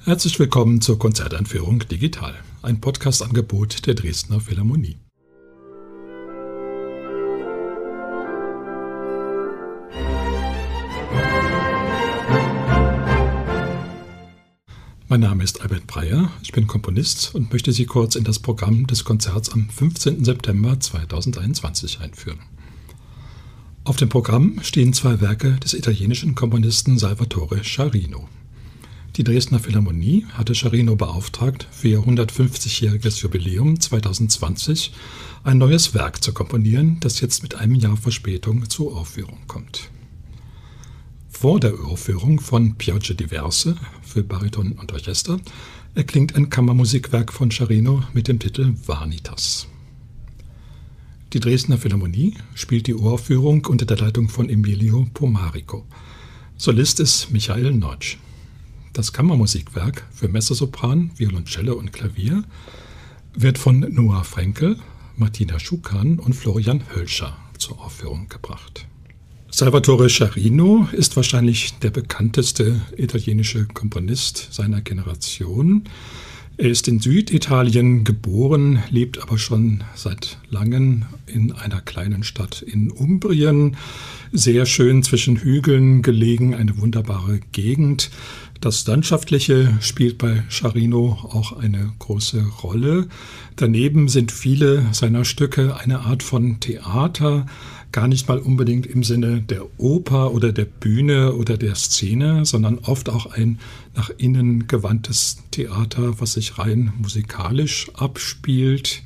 Herzlich willkommen zur Konzerteinführung Digital, ein Podcast-Angebot der Dresdner Philharmonie. Mein Name ist Albert Breyer, ich bin Komponist und möchte Sie kurz in das Programm des Konzerts am 15. September 2021 einführen. Auf dem Programm stehen zwei Werke des italienischen Komponisten Salvatore Sciarrino. Die Dresdner Philharmonie hatte Sciarrino beauftragt, für ihr 150-jähriges Jubiläum 2020 ein neues Werk zu komponieren, das jetzt mit einem Jahr Verspätung zur Uraufführung kommt. Vor der Uraufführung von Piogge Diverse für Bariton und Orchester erklingt ein Kammermusikwerk von Sciarrino mit dem Titel Vanitas. Die Dresdner Philharmonie spielt die Uraufführung unter der Leitung von Emilio Pomarico. Solist ist Michael Nortsch. Das Kammermusikwerk für Mezzosopran, Violoncello und Klavier wird von Noah Frenkel, Martina Schukan und Florian Hölscher zur Aufführung gebracht. Salvatore Sciarrino ist wahrscheinlich der bekannteste italienische Komponist seiner Generation. Er ist in Süditalien geboren, lebt aber schon seit langem in einer kleinen Stadt in Umbrien. Sehr schön zwischen Hügeln gelegen, eine wunderbare Gegend. Das Landschaftliche spielt bei Sciarrino auch eine große Rolle. Daneben sind viele seiner Stücke eine Art von Theater, gar nicht mal unbedingt im Sinne der Oper oder der Bühne oder der Szene, sondern oft auch ein nach innen gewandtes Theater, was sich rein musikalisch abspielt.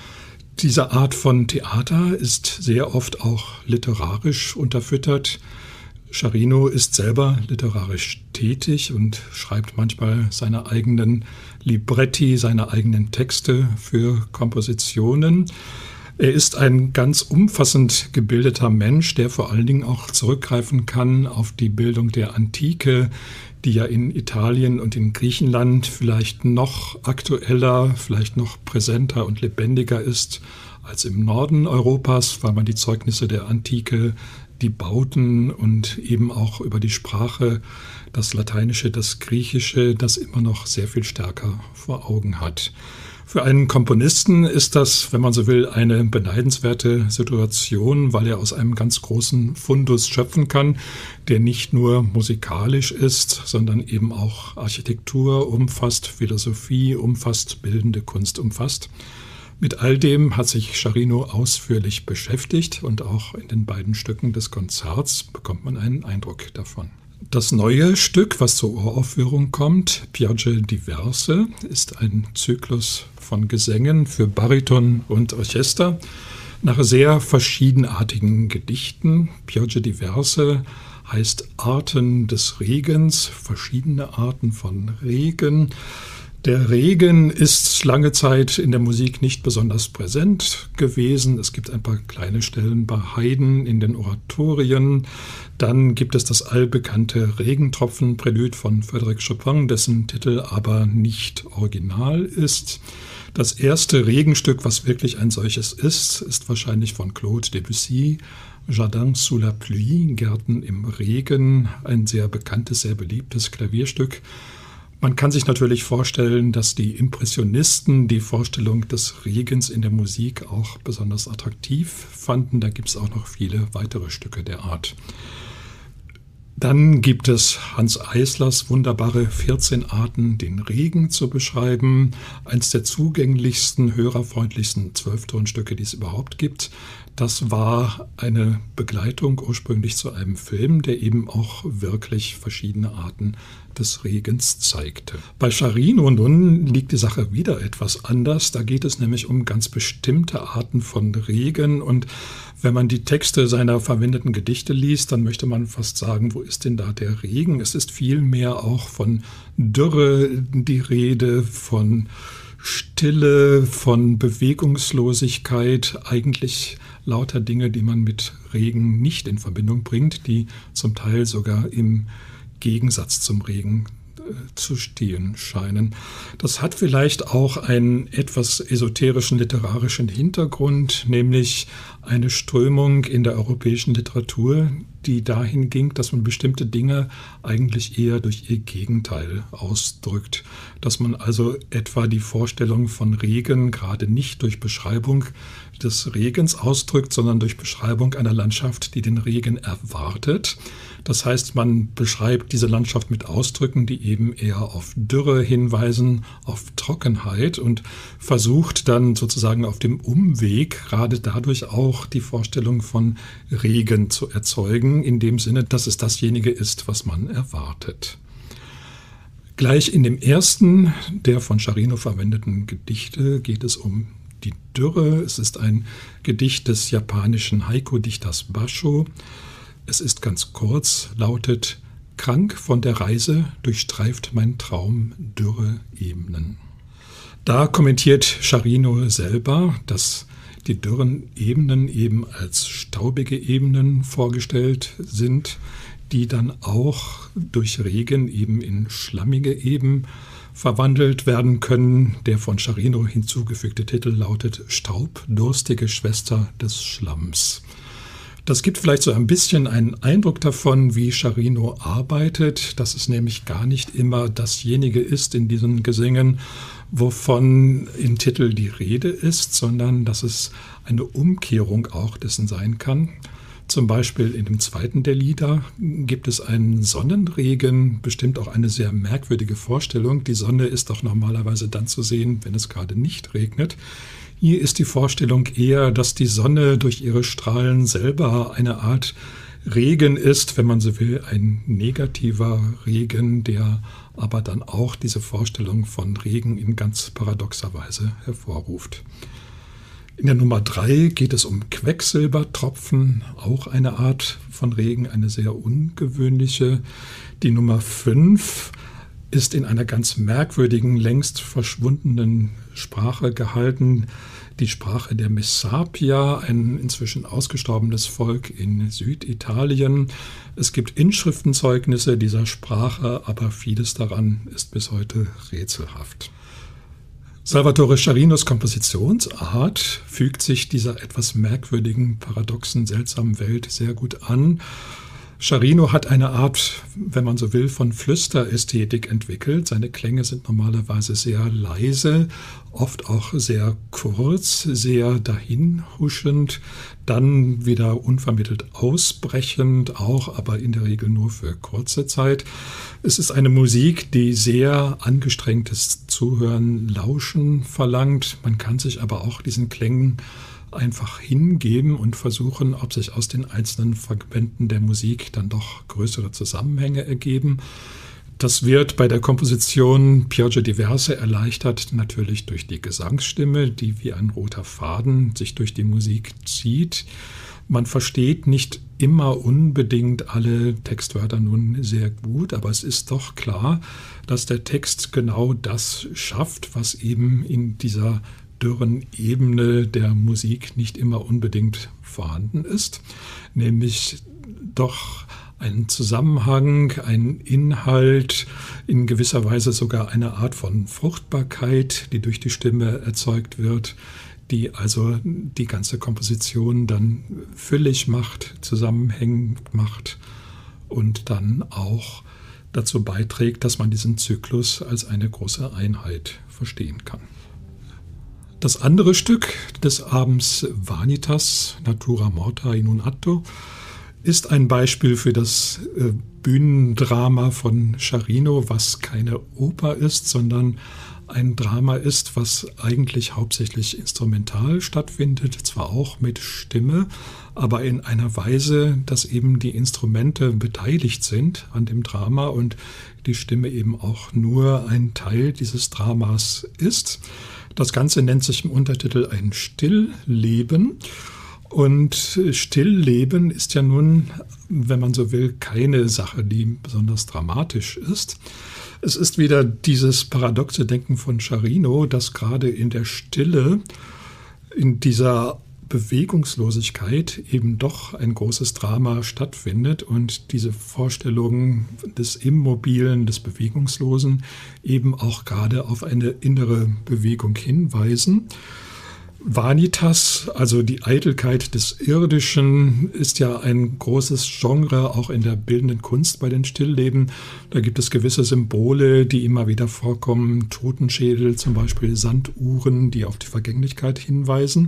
Diese Art von Theater ist sehr oft auch literarisch unterfüttert. Sciarrino ist selber literarisch tätig und schreibt manchmal seine eigenen Libretti, seine eigenen Texte für Kompositionen. Er ist ein ganz umfassend gebildeter Mensch, der vor allen Dingen auch zurückgreifen kann auf die Bildung der Antike, die ja in Italien und in Griechenland vielleicht noch aktueller, vielleicht noch präsenter und lebendiger ist als im Norden Europas, weil man die Zeugnisse der Antike, die Bauten und eben auch über die Sprache, das Lateinische, das Griechische, das immer noch sehr viel stärker vor Augen hat. Für einen Komponisten ist das, wenn man so will, eine beneidenswerte Situation, weil er aus einem ganz großen Fundus schöpfen kann, der nicht nur musikalisch ist, sondern eben auch Architektur umfasst, Philosophie umfasst, bildende Kunst umfasst. Mit all dem hat sich Sciarrino ausführlich beschäftigt und auch in den beiden Stücken des Konzerts bekommt man einen Eindruck davon. Das neue Stück, was zur Uraufführung kommt, Piogge Diverse, ist ein Zyklus von Gesängen für Bariton und Orchester nach sehr verschiedenartigen Gedichten. Piogge Diverse heißt Arten des Regens, verschiedene Arten von Regen. Der Regen ist lange Zeit in der Musik nicht besonders präsent gewesen. Es gibt ein paar kleine Stellen bei Haydn in den Oratorien. Dann gibt es das allbekannte Regentropfen-Prälude von Frédéric Chopin, dessen Titel aber nicht original ist. Das erste Regenstück, was wirklich ein solches ist wahrscheinlich von Claude Debussy, Jardin sous la pluie, Gärten im Regen, ein sehr bekanntes, sehr beliebtes Klavierstück. Man kann sich natürlich vorstellen, dass die Impressionisten die Vorstellung des Regens in der Musik auch besonders attraktiv fanden. Da gibt es auch noch viele weitere Stücke der Art. Dann gibt es Hanns Eislers wunderbare 14 Arten, den Regen zu beschreiben. Eins der zugänglichsten, hörerfreundlichsten 12-Tonstücke, die es überhaupt gibt. Das war eine Begleitung ursprünglich zu einem Film, der eben auch wirklich verschiedene Arten des Regens zeigte. Bei Sciarrino nun liegt die Sache wieder etwas anders. Da geht es nämlich um ganz bestimmte Arten von Regen. Und wenn man die Texte seiner verwendeten Gedichte liest, dann möchte man fast sagen, wo ist denn da der Regen? Es ist vielmehr auch von Dürre die Rede, von Stille, von Bewegungslosigkeit, eigentlich lauter Dinge, die man mit Regen nicht in Verbindung bringt, die zum Teil sogar im Gegensatz zum Regen zu stehen scheinen. Das hat vielleicht auch einen etwas esoterischen literarischen Hintergrund, nämlich eine Strömung in der europäischen Literatur, die dahin ging, dass man bestimmte Dinge eigentlich eher durch ihr Gegenteil ausdrückt. Dass man also etwa die Vorstellung von Regen gerade nicht durch Beschreibung des Regens ausdrückt, sondern durch Beschreibung einer Landschaft, die den Regen erwartet. Das heißt, man beschreibt diese Landschaft mit Ausdrücken, die eben eher auf Dürre hinweisen, auf Trockenheit und versucht dann sozusagen auf dem Umweg gerade dadurch auch die Vorstellung von Regen zu erzeugen, in dem Sinne, dass es dasjenige ist, was man erwartet. Gleich in dem ersten der von Sciarrino verwendeten Gedichte geht es um die Dürre. Es ist ein Gedicht des japanischen Haiku-Dichters Basho. Es ist ganz kurz, lautet: Krank von der Reise durchstreift mein Traum dürre Ebenen. Da kommentiert Sciarrino selber, dass die dürren Ebenen eben als staubige Ebenen vorgestellt sind, die dann auch durch Regen eben in schlammige Ebenen verwandelt werden können. Der von Sciarrino hinzugefügte Titel lautet Staubdurstige Schwester des Schlamms. Das gibt vielleicht so ein bisschen einen Eindruck davon, wie Sciarrino arbeitet, dass es nämlich gar nicht immer dasjenige ist in diesen Gesängen, wovon im Titel die Rede ist, sondern dass es eine Umkehrung auch dessen sein kann. Zum Beispiel in dem zweiten der Lieder gibt es einen Sonnenregen, bestimmt auch eine sehr merkwürdige Vorstellung. Die Sonne ist doch normalerweise dann zu sehen, wenn es gerade nicht regnet. Hier ist die Vorstellung eher, dass die Sonne durch ihre Strahlen selber eine Art Regen ist, wenn man so will, ein negativer Regen, der aber dann auch diese Vorstellung von Regen in ganz paradoxer Weise hervorruft. In der Nummer 3 geht es um Quecksilbertropfen, auch eine Art von Regen, eine sehr ungewöhnliche. Die Nummer 5 ist in einer ganz merkwürdigen, längst verschwundenen Sprache gehalten. Die Sprache der Messapia, ein inzwischen ausgestorbenes Volk in Süditalien. Es gibt Inschriftenzeugnisse dieser Sprache, aber vieles daran ist bis heute rätselhaft. Salvatore Sciarrinos Kompositionsart fügt sich dieser etwas merkwürdigen, paradoxen, seltsamen Welt sehr gut an. Sciarrino hat eine Art, wenn man so will, von Flüsterästhetik entwickelt. Seine Klänge sind normalerweise sehr leise, oft auch sehr kurz, sehr dahinhuschend, dann wieder unvermittelt ausbrechend, auch aber in der Regel nur für kurze Zeit. Es ist eine Musik, die sehr angestrengtes Zuhören, Lauschen verlangt. Man kann sich aber auch diesen Klängen einfach hingeben und versuchen, ob sich aus den einzelnen Fragmenten der Musik dann doch größere Zusammenhänge ergeben. Das wird bei der Komposition Piogge Diverse erleichtert, natürlich durch die Gesangsstimme, die wie ein roter Faden sich durch die Musik zieht. Man versteht nicht immer unbedingt alle Textwörter nun sehr gut, aber es ist doch klar, dass der Text genau das schafft, was eben in dieser dürren Ebene der Musik nicht immer unbedingt vorhanden ist, nämlich doch einen Zusammenhang, einen Inhalt, in gewisser Weise sogar eine Art von Fruchtbarkeit, die durch die Stimme erzeugt wird, die also die ganze Komposition dann füllig macht, zusammenhängend macht und dann auch dazu beiträgt, dass man diesen Zyklus als eine große Einheit verstehen kann. Das andere Stück des Abends, Vanitas, Natura Morta in un atto, ist ein Beispiel für das Bühnendrama von Sciarrino, was keine Oper ist, sondern ein Drama ist, was eigentlich hauptsächlich instrumental stattfindet, zwar auch mit Stimme, aber in einer Weise, dass eben die Instrumente beteiligt sind an dem Drama und die Stimme eben auch nur ein Teil dieses Dramas ist. Das Ganze nennt sich im Untertitel ein Stillleben. Und Stillleben ist ja nun, wenn man so will, keine Sache, die besonders dramatisch ist. Es ist wieder dieses paradoxe Denken von Sciarrino, dass gerade in der Stille, in dieser Bewegungslosigkeit eben doch ein großes Drama stattfindet und diese Vorstellungen des Immobilen, des Bewegungslosen eben auch gerade auf eine innere Bewegung hinweisen. Vanitas, also die Eitelkeit des Irdischen, ist ja ein großes Genre auch in der bildenden Kunst bei den Stillleben. Da gibt es gewisse Symbole, die immer wieder vorkommen. Totenschädel, zum Beispiel Sanduhren, die auf die Vergänglichkeit hinweisen.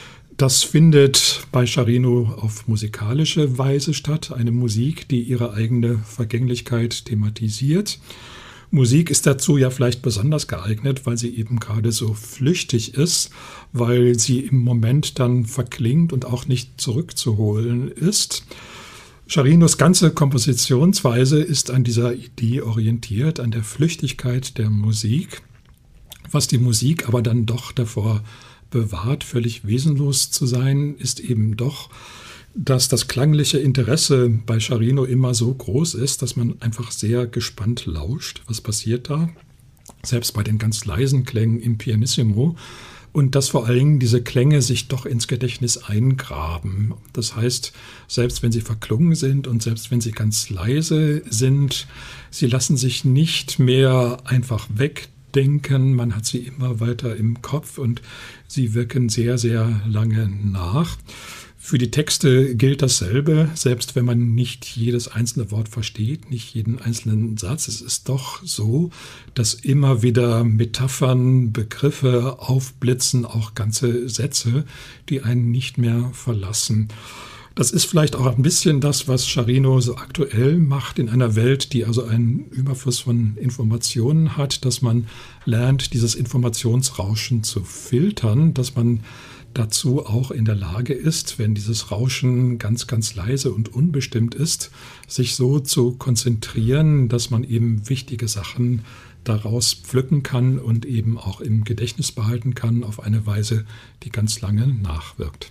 Das findet bei Scharino auf musikalische Weise statt. Eine Musik, die ihre eigene Vergänglichkeit thematisiert. Musik ist dazu ja vielleicht besonders geeignet, weil sie eben gerade so flüchtig ist, weil sie im Moment dann verklingt und auch nicht zurückzuholen ist. Scharinos ganze Kompositionsweise ist an dieser Idee orientiert, an der Flüchtigkeit der Musik, was die Musik aber dann doch davor bewahrt, völlig wesenlos zu sein, ist eben doch, dass das klangliche Interesse bei Scharino immer so groß ist, dass man einfach sehr gespannt lauscht, was passiert da, selbst bei den ganz leisen Klängen im Pianissimo, und dass vor allen Dingen diese Klänge sich doch ins Gedächtnis eingraben. Das heißt, selbst wenn sie verklungen sind und selbst wenn sie ganz leise sind, sie lassen sich nicht mehr einfach wegdenken, man hat sie immer weiter im Kopf und sie wirken sehr, sehr lange nach. Für die Texte gilt dasselbe, selbst wenn man nicht jedes einzelne Wort versteht, nicht jeden einzelnen Satz. Es ist doch so, dass immer wieder Metaphern, Begriffe aufblitzen, auch ganze Sätze, die einen nicht mehr verlassen. Das ist vielleicht auch ein bisschen das, was Scharino so aktuell macht in einer Welt, die also einen Überfluss von Informationen hat, dass man lernt, dieses Informationsrauschen zu filtern, dass man dazu auch in der Lage ist, wenn dieses Rauschen ganz, ganz leise und unbestimmt ist, sich so zu konzentrieren, dass man eben wichtige Sachen daraus pflücken kann und eben auch im Gedächtnis behalten kann auf eine Weise, die ganz lange nachwirkt.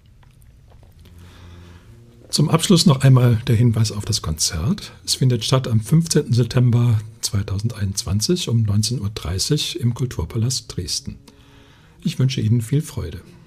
Zum Abschluss noch einmal der Hinweis auf das Konzert. Es findet statt am 15. September 2021 um 19:30 Uhr im Kulturpalast Dresden. Ich wünsche Ihnen viel Freude.